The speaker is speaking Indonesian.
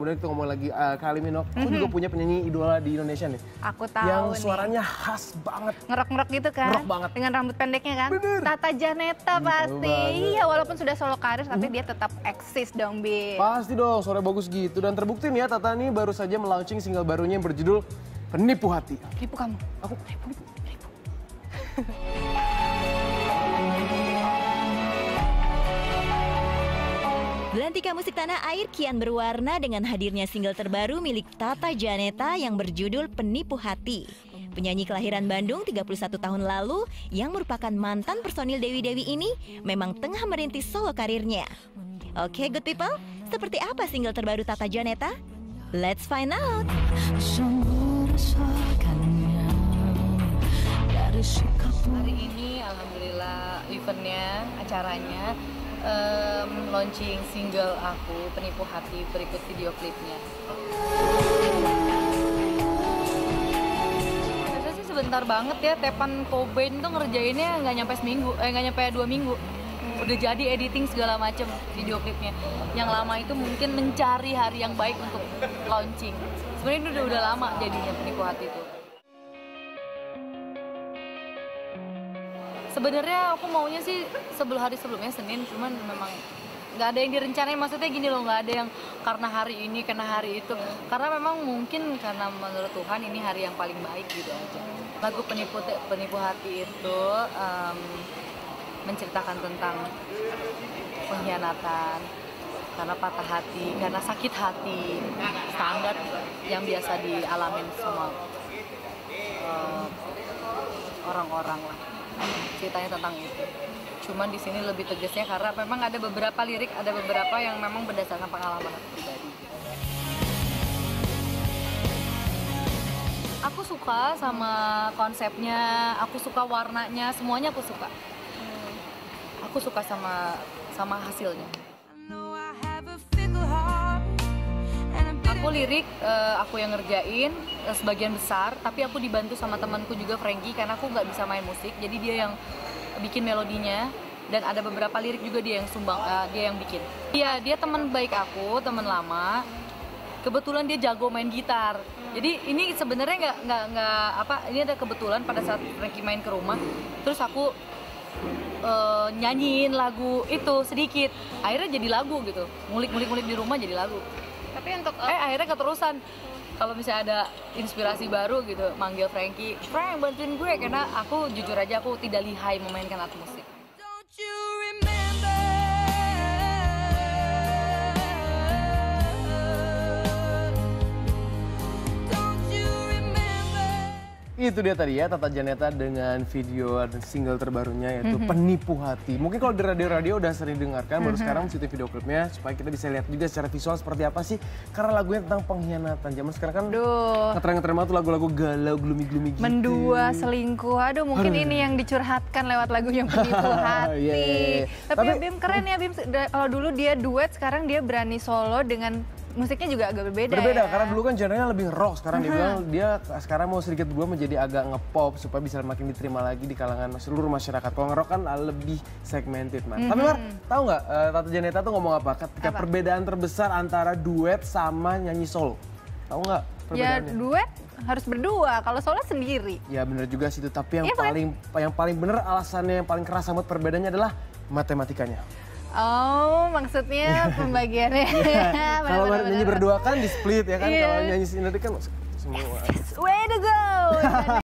kemudian kita ngomong lagi Kylie Minogue, aku juga punya penyanyi idola di Indonesia nih. Aku tahu yang nih. suaranya khas banget. Ngerok-ngerok gitu kan? Ngerok banget. Dengan rambut pendeknya kan? Bener. Tata Janeta pasti. Iya, walaupun sudah solo karir tapi dia tetap eksis dong, Bim. Pasti dong, suara bagus gitu. Dan terbukti nih ya, Tata nih baru saja melaunching single barunya yang berjudul Penipu Hati. Nipu kamu? Aku Nipu. Belantika musik tanah air kian berwarna dengan hadirnya single terbaru milik Tata Janeta yang berjudul Penipu Hati. Penyanyi kelahiran Bandung 31 tahun lalu yang merupakan mantan personil Dewi-Dewi ini memang tengah merintis solo karirnya. Oke, good people, seperti apa single terbaru Tata Janeta? Let's find out! Hari ini alhamdulillah eventnya, acaranya launching single aku Penipu Hati berikut video klipnya. Biasanya sih sebentar banget ya, Tepan Cobain tuh ngerjainnya nggak nyampe seminggu, nggak nyampe 2 minggu. Udah jadi editing segala macem video klipnya. Yang lama itu mungkin mencari hari yang baik untuk launching. Sebenarnya ini udah lama jadinya Penipu Hati itu. Sebenarnya aku maunya sih hari sebelumnya Senin, cuman memang nggak ada yang direncanain. Maksudnya gini loh, nggak ada yang karena hari ini, karena hari itu. Karena memang mungkin karena menurut Tuhan ini hari yang paling baik gitu aja. Lagu Penipu Hati itu menceritakan tentang pengkhianatan, karena patah hati, karena sakit hati, standar yang biasa dialamin sama orang-orang lah. Ceritanya tentang itu. Cuman di sini lebih tegasnya karena memang ada beberapa lirik, ada beberapa yang memang berdasarkan pengalaman aku pribadi. Aku suka sama konsepnya, aku suka warnanya, semuanya aku suka. Aku suka sama hasilnya. Aku lirik, aku yang ngerjain sebagian besar, tapi aku dibantu sama temanku juga Frankie karena aku nggak bisa main musik, jadi dia yang bikin melodinya dan ada beberapa lirik juga dia yang sumbang, dia yang bikin. Iya, dia teman baik aku, teman lama. Kebetulan dia jago main gitar. Jadi ini sebenarnya nggak apa, ini ada kebetulan pada saat Frankie main ke rumah, terus aku nyanyiin lagu itu sedikit, akhirnya jadi lagu gitu. Ngulik-ngulik di rumah jadi lagu. Tapi untuk akhirnya keterusan. Kalau misalnya ada inspirasi baru gitu, manggil Frankie, Frank bantuin gue, karena aku jujur aja aku tidak lihai memainkan alat musik. Itu dia tadi ya, Tata Janeta dengan video dan single terbarunya yaitu Penipu Hati. Mungkin kalau di radio-radio udah sering dengarkan, baru sekarang syuting video klipnya supaya kita bisa lihat juga secara visual seperti apa sih. Karena lagunya tentang pengkhianatan. Zaman sekarang kan ngetren-ngetren banget tuh lagu-lagu galau, gloomy-gloomy gitu. Mendua, selingkuh, aduh mungkin ini yang dicurhatkan lewat lagunya Penipu Hati. Tapi Bim keren ya Bim, kalau dulu dia duet, sekarang dia berani solo dengan musiknya juga agak berbeda ya? Karena dulu kan genrenya lebih rock, sekarang dia bilang dia sekarang mau sedikit berubah menjadi agak ngepop supaya bisa makin diterima lagi di kalangan seluruh masyarakat. Kalau ngerock kan lebih segmented, Mas. Tapi Mar, tahu nggak Tata Janeta tuh ngomong apa? Ketika perbedaan terbesar antara duet sama nyanyi solo. Tahu nggak perbedaannya? Ya duet harus berdua, kalau solo sendiri. Ya bener juga sih itu, tapi yang paling bener alasannya yang paling keras sama perbedaannya adalah matematikanya. Oh, maksudnya pembagiannya. Kalau nyanyi berdua kan di split ya kan, kalau nyanyi sendiri kan semua. Way to go!